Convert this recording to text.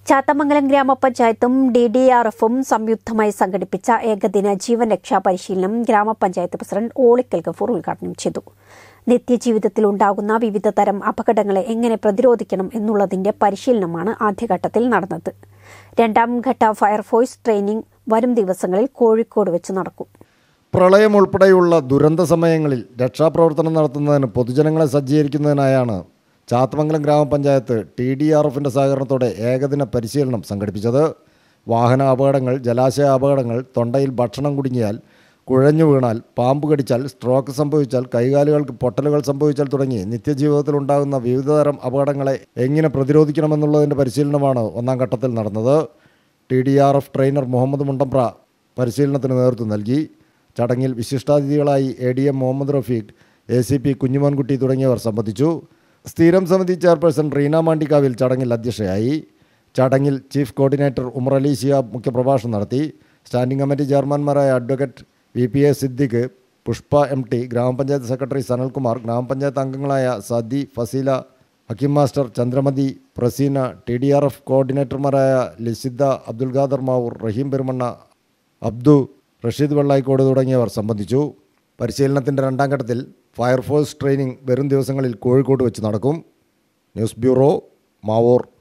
ചാത്തമംഗലം ഗ്രാമപഞ്ചായത്തും DDRFും സംയുക്തമായി സംഘടിപ്പിച്ച ഏകദിന ജീവൻ രക്ഷാ പരിശീലനം ഗ്രാമപഞ്ചായത്ത് പ്രസിഡന്റ് ഓളിക്കൽ ഗഫൂർ ഉദ്ഘാടനം ചെയ്തു. നിത്യജീവിതത്തിൽ ഉണ്ടാകുന്ന വിവിധ തരം അപകടങ്ങളെ എങ്ങനെ പ്രതിരോധിക്കണം എന്നുള്ളതിന്റെ പരിശീലനമാണ് ആദ്യഘട്ടത്തിൽ നടന്നത്. രണ്ടാം ഘട്ട ഫയർഫോഴ്സ് ട്രെയിനിംഗ് വരും ദിവസങ്ങളിൽ കോഴിക്കോട് വെച്ച് നടക്കും. പ്രളയം ഉൾപ്പെടെയുള്ള ദുരന്ത സമയങ്ങളിൽ രക്ഷാപ്രവർത്തനം നടത്തുന്നതിന് പൊതുജനങ്ങളെ സജ്ജീകരിക്കുന്നതിനായാണ് ചാത്തമംഗലം ഗ്രാമപഞ്ചായത്ത് TDRFിൻ്റെ സഹകരണത്തോടെ ഏകദിന പരിശീലനം സംഘടിപ്പിച്ചത്. വാഹന അപകടങ്ങൾ, ജലാശയ അപകടങ്ങൾ, തൊണ്ടയിൽ ഭക്ഷണം കുടുങ്ങിയാൽ, കുഴഞ്ഞു വീണാൽ, പാമ്പ് കടിച്ചാൽ, സ്ട്രോക്ക് സംഭവിച്ചാൽ, കൈകാലുകൾക്ക് പൊട്ടലുകൾ സംഭവിച്ചാൽ തുടങ്ങി നിത്യജീവിതത്തിൽ ഉണ്ടാകുന്ന വിവിധതരം അപകടങ്ങളെ എങ്ങനെ പ്രതിരോധിക്കണമെന്നുള്ളതിൻ്റെ പരിശീലനമാണ് ഒന്നാം ഘട്ടത്തിൽ നടന്നത്. TDRF ട്രെയിനർ മുഹമ്മദ് മുണ്ടമ്പ്ര പരിശീലനത്തിന് നേതൃത്വം നൽകി. ചടങ്ങിൽ വിശിഷ്ടാതിഥികളായി ADM മുഹമ്മദ് റഫീഖ്, ACP കുഞ്ഞുമോൻകുട്ടി തുടങ്ങിയവർ സംബന്ധിച്ചു. സ്ഥിരം സമിതി ചെയർപേഴ്സൺ റീന മാണ്ടിക്കാവിൽ ചടങ്ങിൽ അധ്യക്ഷയായി. ചടങ്ങിൽ ചീഫ് കോർഡിനേറ്റർ ഉമർ അലി ശിഹാബ് മുഖ്യപ്രഭാഷണം നടത്തി. സ്റ്റാൻഡിംഗ് കമ്മിറ്റി ചെയർമാൻമാരായ advocate VPA Siddique, Pushpa MT, ഗ്രാമപഞ്ചായത്ത് സെക്രട്ടറി സനൽകുമാർ, ഗ്രാമപഞ്ചായത്ത് അംഗങ്ങളായ സദി, ഫസീല, ഹക്കീം മാസ്റ്റർ, ചന്ദ്രമതി, പ്രസീന, TDRF കോർഡിനേറ്റർമാരായ ലിസിദ്ദ, അബ്ദുൽ ഖാദർ മാവൂർ, റഹീം പെരുമണ്ണ, അബ്ദു, റഷീദ് വെള്ളായിക്കോട് തുടങ്ങിയവർ സംബന്ധിച്ചു. പരിശീലനത്തിൻ്റെ രണ്ടാം ഘട്ടത്തിൽ ഫയർഫോഴ്സ് ട്രെയിനിംഗ് വരും ദിവസങ്ങളിൽ കോഴിക്കോട് വെച്ച് നടക്കും. News bureau, Mavoor.